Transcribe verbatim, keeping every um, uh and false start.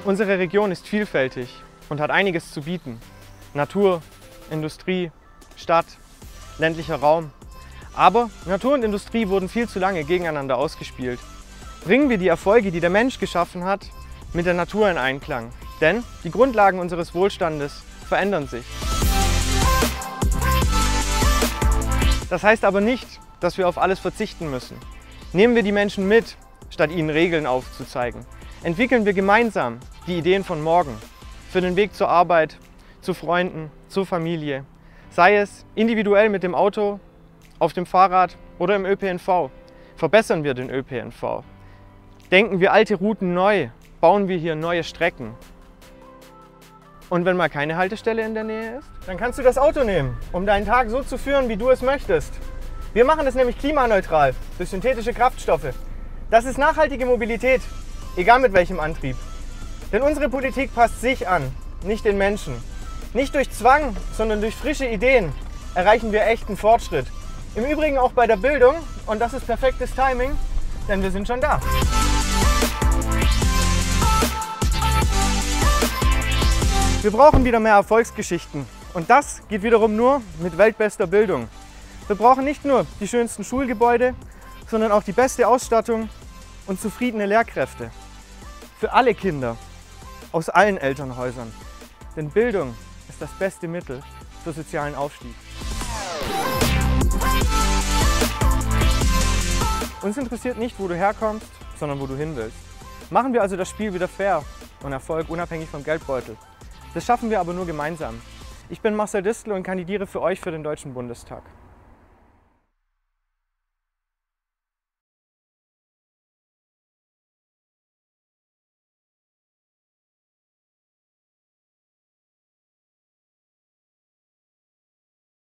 Unsere Region ist vielfältig und hat einiges zu bieten. Natur, Industrie, Stadt, ländlicher Raum. Aber Natur und Industrie wurden viel zu lange gegeneinander ausgespielt. Bringen wir die Erfolge, die der Mensch geschaffen hat, mit der Natur in Einklang. Denn die Grundlagen unseres Wohlstandes verändern sich. Das heißt aber nicht, dass wir auf alles verzichten müssen. Nehmen wir die Menschen mit, statt ihnen Regeln aufzuzeigen. Entwickeln wir gemeinsam die Ideen von morgen für den Weg zur Arbeit, zu Freunden, zur Familie. Sei es individuell mit dem Auto, auf dem Fahrrad oder im Ö P N V. Verbessern wir den Ö P N V. Denken wir alte Routen neu, bauen wir hier neue Strecken. Und wenn mal keine Haltestelle in der Nähe ist, dann kannst du das Auto nehmen, um deinen Tag so zu führen, wie du es möchtest. Wir machen es nämlich klimaneutral durch synthetische Kraftstoffe. Das ist nachhaltige Mobilität, egal mit welchem Antrieb. Denn unsere Politik passt sich an, nicht den Menschen. Nicht durch Zwang, sondern durch frische Ideen erreichen wir echten Fortschritt. Im Übrigen auch bei der Bildung, und das ist perfektes Timing, denn wir sind schon da. Wir brauchen wieder mehr Erfolgsgeschichten und das geht wiederum nur mit weltbester Bildung. Wir brauchen nicht nur die schönsten Schulgebäude, sondern auch die beste Ausstattung und zufriedene Lehrkräfte. Für alle Kinder, aus allen Elternhäusern. Denn Bildung ist das beste Mittel für sozialen Aufstieg. Uns interessiert nicht, wo du herkommst, sondern wo du hin willst. Machen wir also das Spiel wieder fair und Erfolg unabhängig vom Geldbeutel. Das schaffen wir aber nur gemeinsam. Ich bin Marcel Distel und kandidiere für euch für den Deutschen Bundestag.